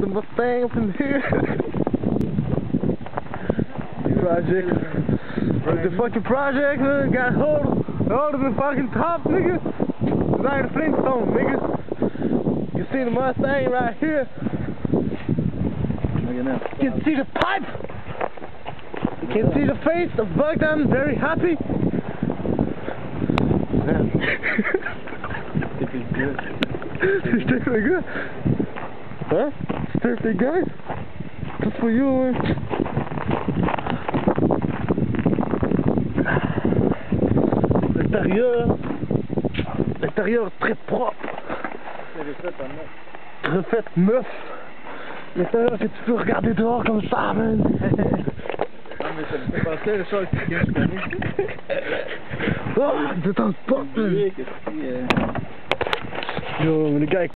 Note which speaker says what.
Speaker 1: Mustang up in here. Project. The fucking project, nigga. Got hold of the fucking top, nigga. Design the Flintstone, nigga. You see the Mustang right here. You can see the pipe. You can see the face of Bogdan, very happy. It's definitely good. Huh? It's definitely good. Just for you, man. L'intérieur très propre. Refait neuf. L'intérieur que tu peux regarder dehors comme ça, man.
Speaker 2: Non mais ça me fait penser à la chose que je connais.
Speaker 1: Oh, détente pas, man. Yo, les gars.